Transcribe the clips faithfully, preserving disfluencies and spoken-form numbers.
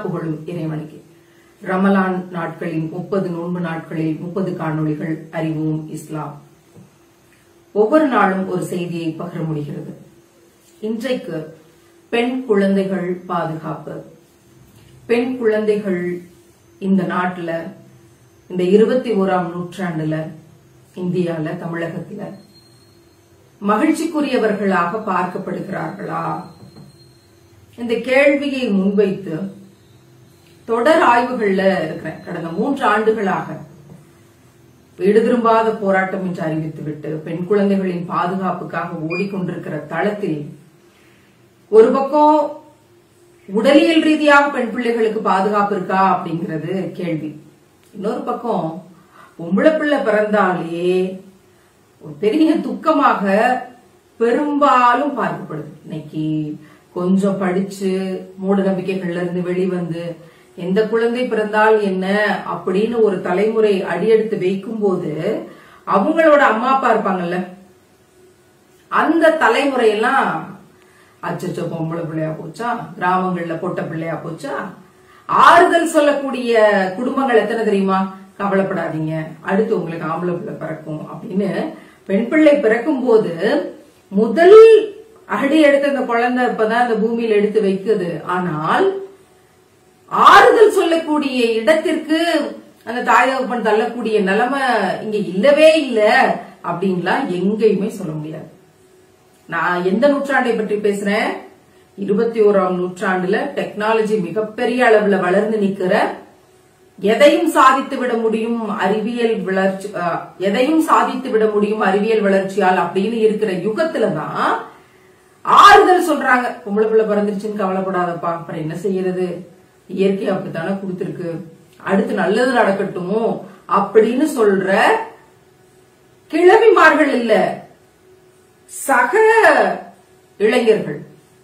புகழும் இறைவனுக்கு. ரமலான் நாட்களின் முப்பது நோன்பு நாட்களில் முப்பது காணொளிகள் அறிவோம் இஸ்லாம். ஒவ்வொரு நாளும் ஒரு செய்தியை பகிர முடிகிறது. இன்றைக்கு பெண் குழந்தைகள் பாதுகாப்பு. பெண் குழந்தைகள் இந்த நாட்டுல இந்த இருபத்தி ஓராம் நூற்றாண்டுல இந்தியால தமிழகத்துல மகிழ்ச்சிக்குரியவர்களாக பார்க்கப்படுகிறார்களா? இந்த கேள்வியை முன்வைத்து தொடர் ஆய்வுகள்ல இருக்கிறேன். கடந்த மூன்று ஆண்டுகளாக வீடு திரும்பாத போராட்டம் என்று அறிவித்துவிட்டு பெண் குழந்தைகளின் பாதுகாப்புக்காக ஓடிக்கொண்டிருக்கிற தளத்தில் ஒரு பக்கம் உடலியல் ரீதியாக பெண் பிள்ளைகளுக்கு பாதுகாப்பு இருக்கா அப்படிங்கிறது கேள்வி. இன்னொரு பக்கம் பொம்பளை பிள்ளை பிறந்தாலே ஒரு பெரிய துக்கமாக பெரும்பாலும் பார்க்கப்படுது. இன்னைக்கு கொஞ்சம் படிச்சு மூட நம்பிக்கைகள்ல இருந்து வெளிவந்து எந்த குழந்தை பிறந்தால் என்ன அப்படின்னு ஒரு தலைமுறை அடியெடுத்து வைக்கும் போது அவங்களோட அம்மா அப்பா இருப்பாங்கல்ல, அந்த தலைமுறையெல்லாம் அச்சச்சோ பொம்பளை பிள்ளையா போச்சா, கிராமங்கள்ல பொட்ட பிள்ளையா போச்சா. ஆறுதல் சொல்லக்கூடிய குடும்பங்கள் எத்தனை தெரியுமா? கவலைப்படாதீங்க, அடுத்து உங்களுக்கு ஆம்பளை பிள்ளை பிறக்கும் அப்படின்னு பெண் பிள்ளை பிறக்கும் போது முதல் அடி எடுத்த அந்த குழந்தை இப்பதான் இந்த பூமியில எடுத்து வைக்குது. ஆனால் ஆறுதல் சொல்லக்கூடிய இடத்திற்கு அந்த தாய் தகப்பன் தள்ளக்கூடிய நிலைமை இங்க இல்லவே இல்ல அப்படின்லாம் எங்கேயுமே சொல்ல முடியாது. நான் எந்த நூற்றாண்டை பற்றி பேசுறேன்? இருபத்தி ஓராம் நூற்றாண்டுல டெக்னாலஜி மிகப்பெரிய அளவுல வளர்ந்து நிக்கிற, எதையும் சாதித்து விட முடியும் அறிவியல் வளர்ச்சி, எதையும் சாதித்து விட முடியும் அறிவியல் வளர்ச்சியால் அப்படின்னு இருக்கிற யுகத்துலதான் ஆறுதல் சொல்றாங்க. பொம்பளை பிள்ளை பிறந்துருச்சுன்னு கவலைப்படாதப்பா, அப்புறம் என்ன செய்யறது, இயற்கை அப்படித்தானே கொடுத்திருக்கு, அடுத்து நல்லது நடக்கட்டும் அப்படின்னு சொல்ற கிழவிமார்கள் இல்ல, சக இளைஞர்கள்.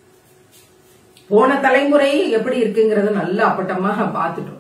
போன தலைமுறை எப்படி இருக்குங்கிறத நல்லா அப்பட்டமா பாத்துட்டோம்.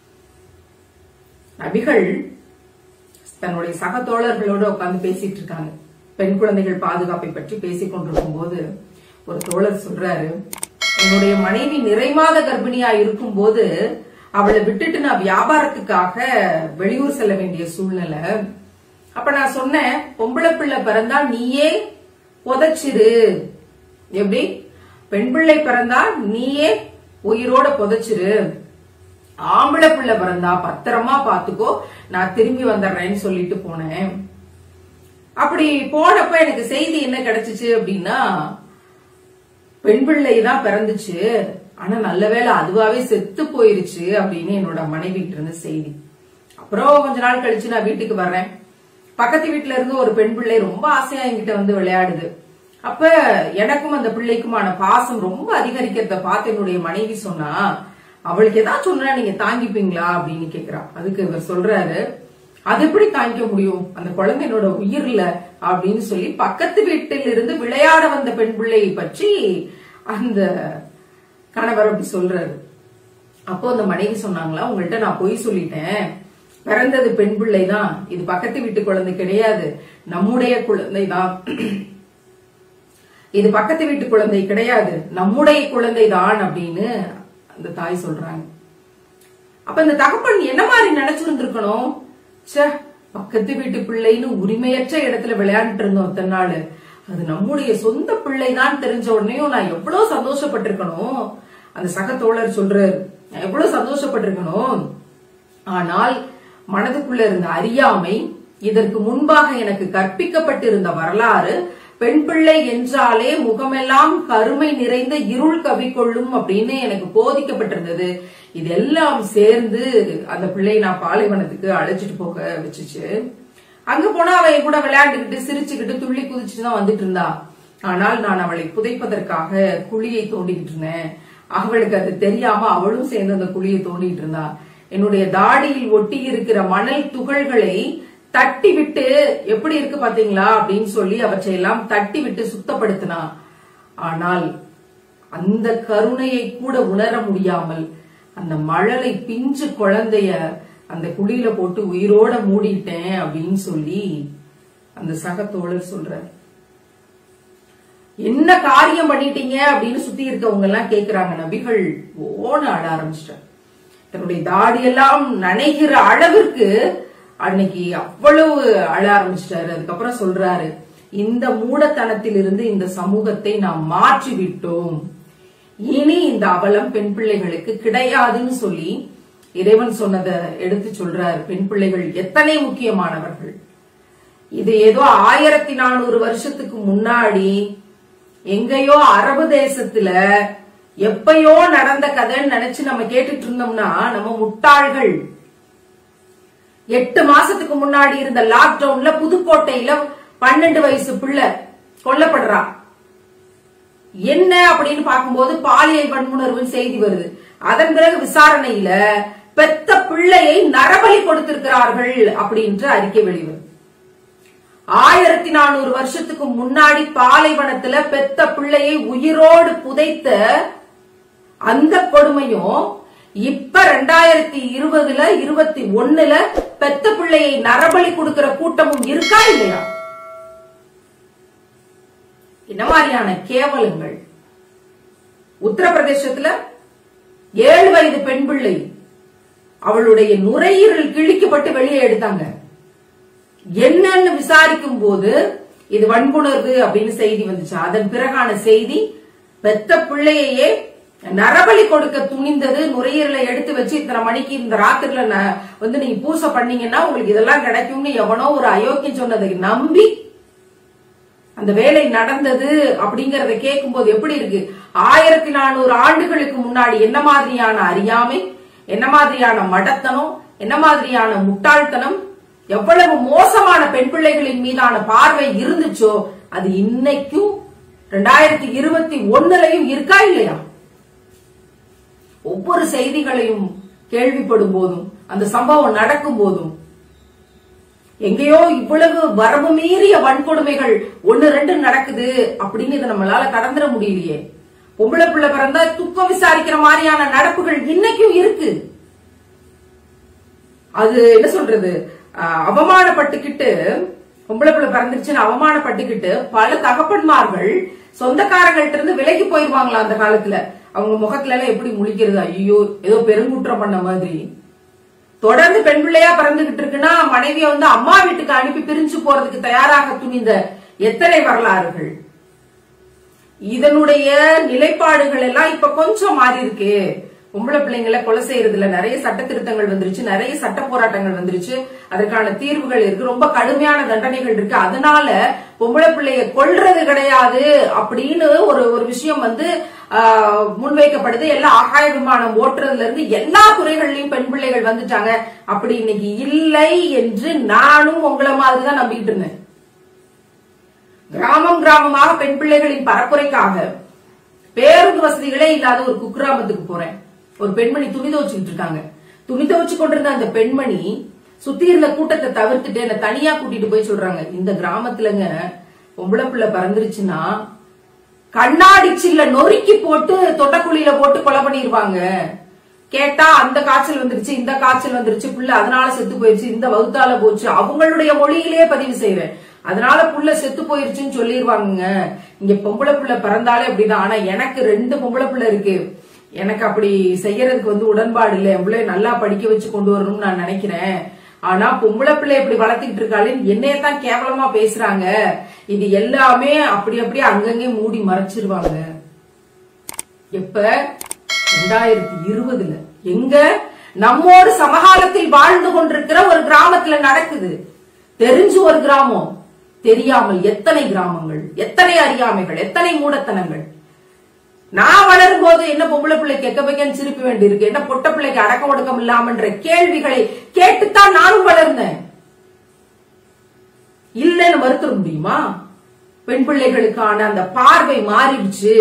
நபிகள் தன்னுடைய சக தோழர்களோட உட்கார்ந்து பேசிட்டு இருக்காங்க. பெண் குழந்தைகள் பாதுகாப்பை பற்றி பேசிக் கொண்டிருக்கும் போது ஒரு தோழர் சொல்றாரு, என்னுடைய மனைவி நிறைமாத கர்ப்பிணியா இருக்கும் போது அவளை விட்டுட்டு நான் வியாபாரத்துக்காக வெளியூர் செல்ல வேண்டிய சூழ்நிலை. அப்ப நான் சொன்னேன், பொம்பளை பிள்ளை பிறந்தா நீயே புதைச்சிரு. எப்படி? பெண் பிள்ளை பிறந்தா நீயே உயிரோட புதைச்சிரு, ஆம்பளை பிள்ளை பிறந்தா பத்திரமா பாத்துக்கோ, நான் திரும்பி வந்துடுறேன்னு சொல்லிட்டு போனேன். அப்படி போனப்ப எனக்கு செய்தி என்ன கிடைச்சிச்சு அப்படின்னா, பெண் பிள்ளை தான் பிறந்துச்சு, ஆனா நல்ல வேளை அதுவாவே செத்து போயிருச்சு அப்படின்னு என்னோட மனைவி கிட்ட இருந்து செய்தி. அப்புறம் கொஞ்ச நாள் கழிச்சு நான் வீட்டுக்கு வர்றேன். பக்கத்து வீட்டுல இருந்து ஒரு பெண் பிள்ளை ரொம்ப ஆசையா என்கிட்ட வந்து விளையாடுது. அப்ப எனக்கும் அந்த பிள்ளைக்குமான பாசம் ரொம்ப அதிகரிக்கிறத பார்த்து என்னுடைய மனைவி சொன்னா, அவளுக்கு ஏதாச்சும் சொன்னா நீங்க தாங்கிப்பீங்களா அப்படின்னு கேக்குறா. அதுக்கு இவர் சொல்றாரு, அது எப்படி தாங்கிக்க முடியும், அந்த குழந்தை என்னோட உயிர்ல அப்படின்னு சொல்லி பக்கத்து வீட்டில் இருந்து விளையாட வந்த பெண் பிள்ளையை பற்றி அந்த கணவர் அப்படி சொல்றாரு. அப்போ அந்த மனைவி சொன்னாங்களா, உங்கள்கிட்ட நான் பொய் சொல்லிட்டேன், பிறந்தது பெண் பிள்ளை தான், இது பக்கத்து வீட்டு குழந்தை கிடையாது, நம்முடைய குழந்தை தான், இது பக்கத்து வீட்டு குழந்தை கிடையாது, நம்முடைய குழந்தை தான் அப்படின்னு அந்த தாய் சொல்றாங்க. அப்ப இந்த தகப்பன் என்ன மாதிரி நினைச்சிருந்திருக்கணும்? சே, பக்கத்து வீட்டு பிள்ளைன்னு உரிமையற்ற இடத்துல விளையாண்டுட்டு இருந்தோம் அத்தனை நாள், அது நம்முடைய சொந்த பிள்ளைதான் தெரிஞ்ச உடனேயும் நான் எவ்வளவு சந்தோஷப்பட்டிருக்கணும். அந்த சக தோழர் சொல்றாரு, நான் எவ்வளவு சந்தோஷப்பட்டிருக்கணும். ஆனால் மனதுக்குள்ள இருந்த அறியாமை, இதற்கு முன்பாக எனக்கு கற்பிக்கப்பட்டிருந்த வரலாறு, பெண் பிள்ளை என்றாலே முகமெல்லாம் கருமை நிறைந்த இருள் கவிக்கொள்ளும் அப்படின்னு எனக்கு போதிக்கப்பட்டிருந்தது. இதெல்லாம் சேர்ந்து அந்த பிள்ளையை நான் பாலைவனத்துக்கு அழைச்சிட்டு போக வச்சுச்சு. அங்க போனா அவ கூட விளையாண்டுகிட்டு சிரிச்சுக்கிட்டு துள்ளி குதிச்சுட்டு தான் வந்துட்டு இருந்தா. ஆனால் நான் அவளை புதைப்பதற்காக குழியை தோண்டிக்கிட்டு இருந்தேன். அவளுக்கு அது தெரியாம அவளும் சேர்ந்து அந்த குழியை தோண்டிட்டு இருந்தா. என்னுடைய தாடியில் ஒட்டி இருக்கிற மணல் துகள்களை தட்டி விட்டு, எப்படி இருக்கு பாத்தீங்களா அப்படின்னு சொல்லி அவற்றையெல்லாம் தட்டி விட்டு சுத்தப்படுத்தினா. ஆனால் அந்த கருணையை கூட உணர முடியாமல் அந்த மழலை பிஞ்சு குழந்தைய அந்த குழியில போட்டு உயிரோட மூடிட்டேன் அப்படின்னு சொல்லி அந்த சக தோழர் சொல்ற. என்ன காரியம் பண்ணிட்டீங்க அப்படின்னு சுத்தி இருக்கவங்க எல்லாம் கேக்குறாங்க. நபிகள் ஓன ஆட ஆரம்பிச்சிட்டார். தன்னுடைய தாடியெல்லாம் நனைகிற அளவிற்கு அன்னைக்கு அவ்வளவு அழ ஆரம்பிச்சிட்டாரு. அதுக்கப்புறம் சொல்றாரு, இந்த மூடத்தனத்தில் இருந்து இந்த சமூகத்தை நாம் மாற்றி விட்டோம், இனி இந்த அவலம் பெண் பிள்ளைகளுக்கு கிடையாதுன்னு சொல்லி இறைவன் சொன்னதை எடுத்து சொல்றாரு. பெண் பிள்ளைகள் எத்தனை முக்கியமானவர்கள். இது ஏதோ ஆயிரத்தி நானூறு வருஷத்துக்கு முன்னாடி எங்கேயோ அரபு தேசத்துல எப்பயோ நடந்த கதைன்னு நினைச்சு நம்ம கேட்டுட்டு இருந்தோம்னா நம்ம முட்டாள்கள். எட்டு மாசத்துக்கு முன்னாடி இருந்த லாக்டவுன்ல புதுக்கோட்டையில பன்னெண்டு வயசு பிள்ளை கொல்லப்படுறா. என்ன அப்படின்னு பார்க்கும்போது பாலியல் வன்முணர்வு செய்தி வருது. அதன் பிறகு விசாரணையில பெத்த பிள்ளையை நரபலி கொடுத்திருக்கிறார்கள் அப்படின்ற அறிக்கை வெளிவருது. ஆயிரத்தி நானூறு வருஷத்துக்கு முன்னாடி பாலைவனத்துல பெத்த பிள்ளையை உயிரோடு புதைத்த அந்த கொடுமையும் இப்ப ரெண்டாயிரத்தி இருபதுல இருபத்தி ஒண்ணுல பெத்த பிள்ளையை நரபலி கொடுக்கிற கூட்டமும் இருக்கா இல்லையா? என்ன மாதிரியான கேவலங்கள். உத்தரப்பிரதேசத்துல ஏழு வயது பெண் பிள்ளை அவளுடைய நுரையீரல் கிழிக்கப்பட்டு வெளியே எடுத்தாங்க. என்னன்னு விசாரிக்கும் போது இது வன்புணர்வு அப்படின்னு செய்தி வந்துச்சு. அதன் பிறகான செய்தி, பெத்த பிள்ளையே நரபலி கொடுக்க துணிந்தது, நுரையீரலை எடுத்து வச்சு இத்தனை மணிக்கு இந்த ராத்திரில வந்து நீங்க பூசை பண்ணீங்கன்னா உங்களுக்கு இதெல்லாம் கிடைக்கும்னு எவனோ ஒரு அயோக்கியம் சொன்னதை நம்பி அந்த வேலை நடந்தது அப்படிங்கறத கேட்கும் போது எப்படி இருக்கு? ஆயிரத்தி நானூறு ஆண்டுகளுக்கு முன்னாடி என்ன மாதிரியான அறியாமை, என்ன மாதிரியான மடத்தனம், என்ன மாதிரியான முட்டாள்தனம், எவ்வளவு மோசமான பெண் பிள்ளைகளின் மீதான பார்வை இருந்துச்சோ அது இன்னைக்கும் ரெண்டாயிரத்தி இருபத்தி ஒண்ணுலயும் இருக்கா இல்லையா? ஒவ்வொரு செய்திகளையும் கேள்விப்படும் போதும், அந்த சம்பவம் நடக்கும் போதும், எங்கேயோ இவ்வளவு வரம்பு மீறிய வன்கொடுமைகள் ஒன்னு ரெண்டு நடக்குது அப்படின்னு இதை நம்மளால கடந்துட முடியலையே. பொம்பளை பிள்ளை பிறந்தா துக்கம் விசாரிக்கிற மாதிரியான நடப்புகள் இன்னைக்கும் இருக்கு. அது என்ன சொல்றது, அவமானப்பட்டுக்கிட்டு, பொம்பளை பிள்ளை பிறந்துச்சுன்னு அவமானப்பட்டுக்கிட்டு பல தகப்பன்மார்கள் சொந்தக்காரங்கள்ட்ட இருந்து விலகி போயிருவாங்களா அந்த காலத்துல. அவங்க முகத்துல எல்லாம் எப்படி முழிக்கிறது, ஐயோ ஏதோ பெருங்குற்றம் பண்ண மாதிரி. தொடர்ந்து பெண் பிள்ளையா பிறந்துகிட்டு இருக்குன்னா மனைவிய வந்து அம்மா வீட்டுக்கு அனுப்பி பிரிஞ்சு போறதுக்கு தயாராக துணிந்த எத்தனை வரலாறுகள். இதனுடைய நிலைப்பாடுகள் எல்லாம் இப்ப கொஞ்சம் மாறி இருக்கு. பொம்பளை பிள்ளைங்களை கொலை செய்யறதுல நிறைய சட்ட திருத்தங்கள் வந்துருச்சு, நிறைய சட்ட போராட்டங்கள் வந்துருச்சு, அதற்கான தீர்வுகள் இருக்கு, ரொம்ப கடுமையான தண்டனைகள் இருக்கு. அதனால பொம்பளை பிள்ளைய கொல்றது கிடையாது அப்படின்னு ஒரு ஒரு விஷயம் வந்து முன்வைக்கப்படுது. எல்லா ஆகாய விமானம் ஓட்டுறதுல இருந்து எல்லா துறைகள்லயும் பெண் பிள்ளைகள் வந்துட்டாங்க. அப்படி இன்னைக்கு இல்லை என்று நானும் உங்களை மாதிரிதான் நம்பிக்கிட்டு இருந்தேன். கிராமம் கிராமமாக பெண் பிள்ளைகளின் பரப்புரைக்காக பேருந்து வசதிகளே இல்லாத ஒரு குக்கிராமத்துக்கு போறேன். ஒரு பெண்மணி துணி துவச்சுக்கிட்டு இருக்காங்க. துணி துவச்சு கொண்டிருந்த அந்த பெண்மணி சுத்தி இருந்த கூட்டத்தை தவிர்த்துட்டு என்ன தனியா கூட்டிட்டு போய் சொல்றாங்க, இந்த கிராமத்துலங்க பொம்பளை பிள்ளை பறந்துருச்சுன்னா கண்ணாடி சில்ல நொறுக்கி போட்டு தொட்டக்குழியில போட்டு கொலை பண்ணிருவாங்க. கேட்டா அந்த காய்ச்சல் வந்துருச்சு, இந்த காய்ச்சல் வந்துருச்சு, புள்ள அதனால செத்து போயிருச்சு, இந்த வகுத்தால போச்சு, அவங்களுடைய மொழியிலேயே பதிவு செய்வேன், அதனால புள்ள செத்து போயிருச்சுன்னு சொல்லிருவாங்க. இங்க பொம்பளை பிள்ளை பிறந்தாலே அப்படிதான். ஆனா எனக்கு ரெண்டு பொம்பளை பிள்ளை இருக்கு, எனக்கு அப்படி செய்யறதுக்கு வந்து உடன்பாடு இல்லை. என் பிள்ளை நல்லா படிக்க வச்சு கொண்டு வரணும்னு நான் நினைக்கிறேன். ஆனா பொம்பளை பிள்ளை இப்படி வளர்த்துக்கிட்டு இருக்காளே, என்னையத்தான் கேவலமா பேசுறாங்க. இது எல்லாமே அப்படி அப்படியே அங்கங்கே மூடி மறைச்சிருவாங்க. எப்ப ரெண்டாயிரத்தி இருபதுல எங்க நம்மோடு சமகாலத்தில் வாழ்ந்து கொண்டிருக்கிற ஒரு கிராமத்துல நடக்குது. தெரிஞ்சு ஒரு கிராமம், தெரியாமல் எத்தனை கிராமங்கள், எத்தனை அறியாமைகள், எத்தனை மூடத்தனங்கள். நான் வளரும் போது என்ன பொம்பளை பிள்ளை கெக்க வைக்கன்னு சிரிப்பு வேண்டி இருக்கு, என்ன பொட்ட பிள்ளைக்கு அடக்க ஒடுக்கம் இல்லாமன்ற கேள்விகளை கேட்டுத்தான் நானும் வளர்ந்தேன். இல்லன்னு மறுத்துட முடியுமா? பெண் பிள்ளைகளுக்கான அந்த பார்வை மாறிடுச்சு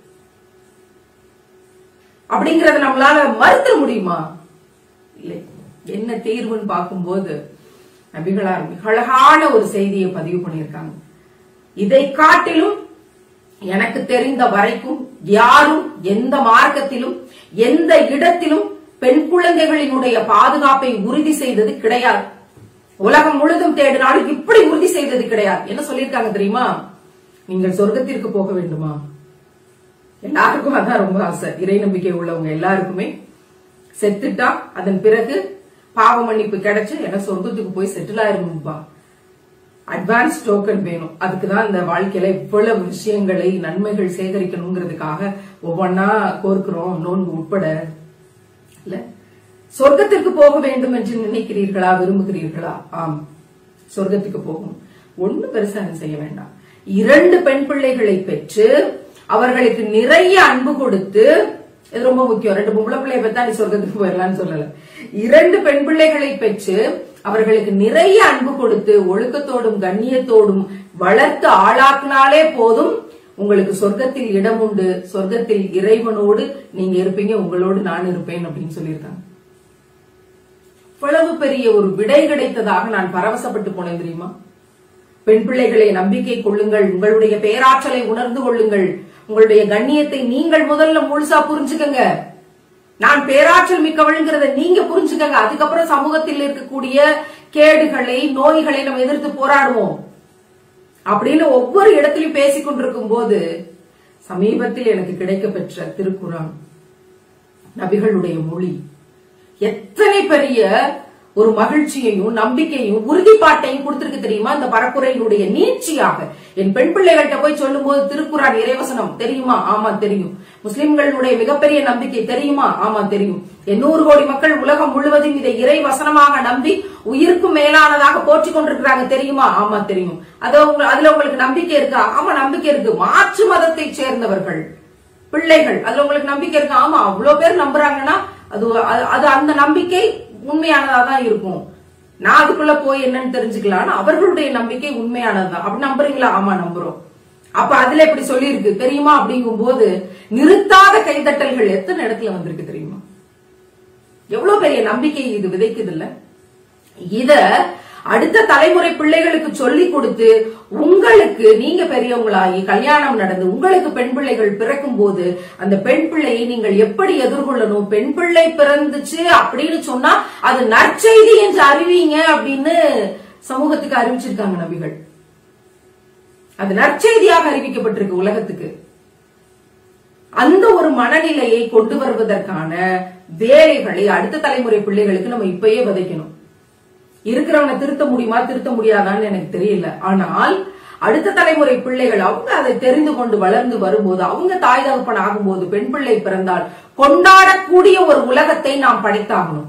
அப்படிங்கறத நம்மளால மறுத்துட முடியுமா? இல்லை. என்ன தீர்வுன்னு பார்க்கும்போது நபிகளார் மிக அழகான ஒரு செய்தியை பதிவு பண்ணியிருக்காங்க. இதை காட்டிலும் எனக்கு தெரிந்த வரைக்கும் யாரும் எந்த மார்க்கத்திலும் எந்த இடத்திலும் பெண் குழந்தைகளினுடைய பாதுகாப்பை உறுதி செய்தது கிடையாது. உலகம் முழுதும் தேடினாலும் இப்படி உறுதி செய்தது கிடையாது. என்ன சொல்லியிருக்காங்க தெரியுமா? நீங்கள் சொர்க்கத்திற்கு போக வேண்டுமா? எல்லாருக்கும் அதான் ரொம்ப ஆசை. இறை நம்பிக்கை உள்ளவங்க எல்லாருக்குமே செத்துட்டா அதன் பிறகு பாவ மன்னிப்பு கிடைச்சு என்ன சொர்க்கத்துக்கு போய் செட்டில் ஆயிரும்பா. அட்வான்ஸ் டோக்கன் வேணும். அதுக்குதான் இந்த வாழ்க்கையில இவ்வளவு விஷயங்களை நன்மைகள் சேகரிக்கணுங்கிறதுக்காக ஒவ்வொன்னா கோர்க்கிறோம், நோன்பு உட்பட. இல்ல, சொர்க்கத்திற்கு போக வேண்டும் என்று நினைக்கிறீர்களா, விரும்புகிறீர்களா? ஆம், சொர்க்கத்துக்கு போகும். ஒண்ணு பெருசா செய்ய வேண்டாம். இரண்டு பெண் பிள்ளைகளை பெற்று அவர்களுக்கு நிறைய அன்பு கொடுத்து, இது ரொம்ப முக்கியம். ரெண்டு பொம்பளை பிள்ளையை பெற்றா நீ சொர்க்கத்துக்கு போயிடலாம்னு சொல்லல. இரண்டு பெண் பிள்ளைகளை பெற்று அவர்களுக்கு நிறைய அன்பு கொடுத்து ஒழுக்கத்தோடும் கண்ணியத்தோடும் வளர்த்து ஆளாக்குனாலே போதும், உங்களுக்கு சொர்க்கத்தில் இடம் உண்டு. சொர்க்கத்தில் இறைவனோடு நீங்க இருப்பீங்க, உங்களோடு நான் இருப்பேன் அப்படின்னு சொல்லியிருக்காங்க. இவ்வளவு பெரிய ஒரு விடை கிடைத்ததாக நான் பரவசப்பட்டு போனேன் தெரியுமா? பெண் பிள்ளைகளை நம்பிக்கை கொள்ளுங்கள், உங்களுடைய பேராற்றலை உணர்ந்து கொள்ளுங்கள், உங்களுடைய கண்ணியத்தை நீங்கள் முதல்ல முழுசா புரிஞ்சுக்கங்க. நான் பேராற்றல் மிக்கவள்ங்கிறத நீங்க புரிஞ்சுக்கங்க. அதுக்கப்புறம் சமூகத்தில் இருக்கக்கூடிய கேடுகளை, நோய்களை நம்ம எதிர்த்து போராடுவோம் அப்படின்னு ஒவ்வொரு இடத்திலும் பேசிக் கொண்டிருக்கும் போது சமீபத்தில் எனக்கு கிடைக்க பெற்ற திருக்குரான், நபிகளுடைய மொழி எத்தனை பெரிய ஒரு மகிழ்ச்சியையும் நம்பிக்கையும் உறுதிப்பாட்டையும் கொடுத்திருக்கு தெரியுமா? இந்த பரப்புரையினுடைய நீட்சியாக என் பெண் பிள்ளைகள்கிட்ட போய் சொல்லும் போது திருக்குரான் இறைவசனம் தெரியுமா? ஆமா தெரியும். முஸ்லிம்களுடைய மிகப்பெரிய நம்பிக்கை தெரியுமா? ஆமா தெரியும். எண்ணூறு கோடி மக்கள் உலகம் முழுவதும் இதை இறை வசனமாக நம்பி உயிருக்கு மேலானதாக போற்றிக் கொண்டிருக்கிறாங்க தெரியுமா? ஆமா தெரியும். அதுல உங்களுக்கு நம்பிக்கை இருக்கா? ஆமா நம்பிக்கை இருக்கு. மாற்று மதத்தை சேர்ந்தவர்கள் பிள்ளைகள், அதுல உங்களுக்கு நம்பிக்கை இருக்கு? ஆமா, அவ்வளவு பேர் நம்புறாங்கன்னா அது அது அந்த நம்பிக்கை உண்மையானதா தான் இருக்கும். நான் அதுக்குள்ள போய் என்னன்னு தெரிஞ்சுக்கலாம், அவர்களுடைய நம்பிக்கை உண்மையானதுதான். அப்படி நம்புறீங்களா? ஆமா நம்புறோம். அப்ப அதுல எப்படி சொல்லி இருக்கு தெரியுமா? அப்படிங்கும் போது நிறுத்தாத கைதட்டல்கள் எத்தனை இடத்துல வந்திருக்கு தெரியுமா? எவ்வளவு பெரிய நம்பிக்கை இது விதைக்குது இல்ல? இத அடுத்த தலைமுறை பிள்ளைகளுக்கு சொல்லி கொடுத்து, உங்களுக்கு நீங்க பெரியவங்களாகி கல்யாணம் நடந்து உங்களுக்கு பெண் பிள்ளைகள் பிறக்கும் போது அந்த பெண் பிள்ளையை நீங்கள் எப்படி எதிர்கொள்ளணும், பெண் பிள்ளை பிறந்துச்சு அப்படின்னு சொன்னா அது நற்செய்தி என்று அறிவிங்க அப்படின்னு சமூகத்துக்கு அறிவிச்சிருக்காங்க நபிகள். அது நற்செய்தியாக அறிவிக்கப்பட்டிருக்கு உலகத்துக்கு. அந்த ஒரு மனநிலையை கொண்டு வருவதற்கான வேலைகளை அடுத்த தலைமுறை பிள்ளைகளுக்கு நம்ம இப்பயே விதைக்கணும். இருக்கிறவனை திருத்த முடியுமா திருத்த முடியாதான்னு எனக்கு தெரியல. ஆனால் அடுத்த தலைமுறை பிள்ளைகள் அவங்க அதை தெரிந்து கொண்டு வளர்ந்து வரும்போது, அவங்க தாய் தகப்பன் ஆகும்போது, பெண் பிள்ளை பிறந்தால் கொண்டாடக்கூடிய ஒரு உலகத்தை நாம் படைத்தாகணும்.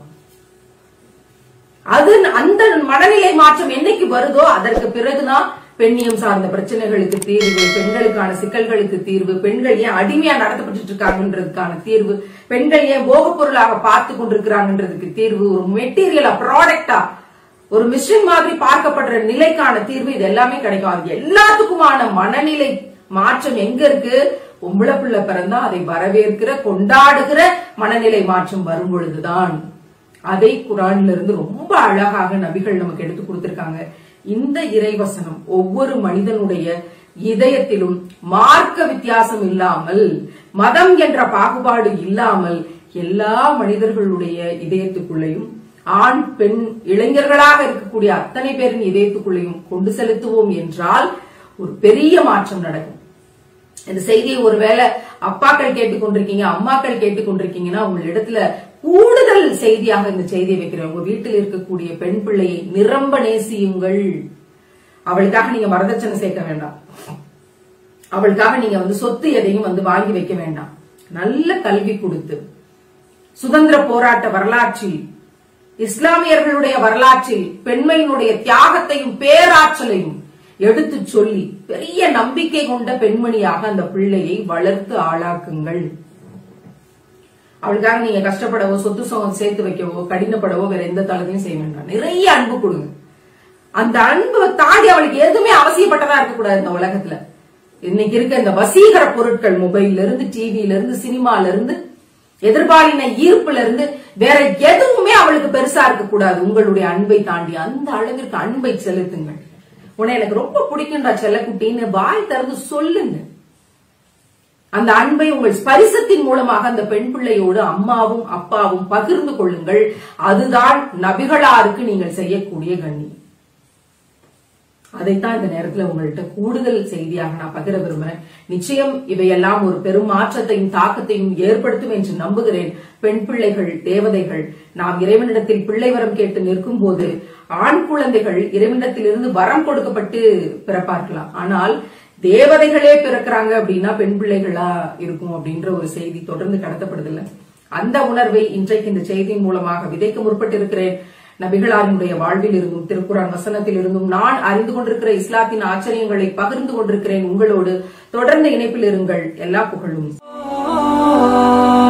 அது அந்த மனநிலை மாற்றம் என்னைக்கு வருதோ அதற்கு பிறகுதான் பெண்ணியம் சார்ந்த பிரச்சனைகளுக்கு தீர்வு, பெண்களுக்கான சிக்கல்களுக்கு தீர்வு, பெண்கள் ஏன் அடிமையா நடத்தப்பட்டு இருக்காங்கன்றதுக்கான தீர்வு, பெண்கள் ஏன் போகப் பொருளாக பார்த்து கொண்டிருக்கிறாங்கன்றதுக்கு தீர்வு, ஒரு மெட்டீரியலா ப்ராடக்டா ஒரு மிஷின் மாதிரி பார்க்கப்படுற நிலைக்கான தீர்வு, இது எல்லாமே கிடைக்கும். அது எல்லாத்துக்குமான மனநிலை மாற்றம் எங்க இருக்கு? பொம்பளை பிள்ளை பிறந்தா அதை வரவேற்கிற கொண்டாடுகிற மனநிலை மாற்றம் வரும் பொழுதுதான். அதை குரான்ல இருந்து ரொம்ப அழகாக நபிகள் நமக்கு எடுத்து கொடுத்திருக்காங்க. இந்த இறைவசனம் ஒவ்வொரு மனிதனுடைய இதயத்திலும் மார்க்க வித்தியாசம் இல்லாமல், மதம் என்ற பாகுபாடு இல்லாமல் எல்லா மனிதர்களுடைய இதயத்துக்குள்ளேயும், ஆண் பெண் இளைஞர்களாக இருக்கக்கூடிய அத்தனை பேரின் இதயத்துக்குள்ளேயும் கொண்டு செலுத்துவோம் என்றால் ஒரு பெரிய மாற்றம் நடக்கும். இந்த செய்தியை ஒருவேளை அப்பாக்கள் கேட்டுக்கொண்டிருக்கீங்க, அம்மாக்கள் கேட்டுக்கொண்டிருக்கீங்கன்னா உங்களிடத்துல கூடுதல் செய்தியாக இந்த செய்தியை வைக்கிறேன். உங்க வீட்டில் இருக்கக்கூடிய பெண் பிள்ளையை நிரம்ப நேசியுங்கள். அவளுக்காக நீங்க வரதட்சணை சேர்க்க வேண்டாம், அவளுக்காக நீங்க வந்து சொத்து எதையும் வந்து வாங்கி வைக்க வேண்டாம். நல்ல கல்வி கொடுத்து சுதந்திர போராட்ட வரலாற்றில், இஸ்லாமியர்களுடைய வரலாற்றில் பெண்மையினுடைய தியாகத்தையும் பேராற்றலையும் எடுத்து சொல்லி பெரிய நம்பிக்கை கொண்ட பெண்மணியாக அந்த பிள்ளையை வளர்த்து ஆளாக்குங்கள். அவளுக்காக நீங்க கஷ்டப்படவோ சொத்து சோகம் சேர்த்து வைக்கவோ கடினப்படவோ வேற எந்த தளத்தையும் செய்ய வேண்டாம். நிறைய அன்பு கொடுங்க. அந்த அன்பை தாண்டி அவளுக்கு எதுவுமே அவசியப்பட்டதா இருக்கக்கூடாது இந்த உலகத்துல. இன்னைக்கு இருக்க இந்த வசீகர பொருட்கள், மொபைல்ல இருந்து, டிவில இருந்து, சினிமால இருந்து, எதிர்பாலின ஈர்ப்புல இருந்து வேற எதுவுமே அவளுக்கு பெருசா இருக்கக்கூடாது. உங்களுடைய அன்பை தாண்டி அந்த அளவிற்கு அன்பை செலுத்துங்கள். உன்னை எனக்கு ரொம்ப பிடிக்கும்டா செல்லக்குட்டின்னு வாய் திறந்து சொல்லுங்க. அந்த அன்பை உங்கள் ஸ்பரிசத்தின் மூலமாக அந்த பெண் பிள்ளையோடு அம்மாவும் அப்பாவும் பகிர்ந்து கொள்ளுங்கள். அதுதான் நபிகளாருக்கு நீங்கள் செய்யக்கூடிய கண்ணியம். அதைத்தான் இந்த நேரத்துல உங்கள்கிட்ட கூடுதல் செய்தியாக நான் பகிர விரும்புறேன். நிச்சயம் இவையெல்லாம் ஒரு பெரும் மாற்றத்தையும் தாக்கத்தையும் ஏற்படுத்தும் என்று நம்புகிறேன். பெண் பிள்ளைகள் தேவதைகள். நாம் இறைவனிடத்தில் பிள்ளை வரம் கேட்டு நிற்கும் போது ஆண் குழந்தைகள் இறைவனிடத்தில் இருந்து வரம் கொடுக்கப்பட்டு பிறப்பார்களாம். ஆனால் தேவதைகளே பிறக்கிறாங்க அப்படின்னா பெண் பிள்ளைகளா இருக்கும் அப்படின்ற ஒரு செய்தி தொடர்ந்து கடத்தப்படுதில்லை. அந்த உணர்வை இன்றைக்கு இந்த செய்தியின் மூலமாக விதைக்க முற்பட்டிருக்கிறேன். நபிகளாரினுடைய வாழ்வில் இருந்தும் திருக்குரான் வசனத்தில் இருந்தும் நான் அறிந்து கொண்டிருக்கிற இஸ்லாத்தின் ஆச்சரியங்களை பகிர்ந்து கொண்டிருக்கிறேன் உங்களோடு. தொடர்ந்து இணைப்பில் இருங்கள். எல்லா புகழும்